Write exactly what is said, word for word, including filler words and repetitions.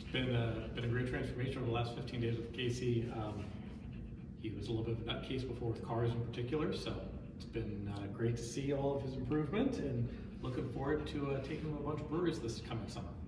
been a, been a great transformation over the last fifteen days with Casey. Um, he was a little bit of a nut case before with cars in particular, so it's been uh, great to see all of his improvement, and looking forward to uh, taking him to a bunch of breweries this coming summer.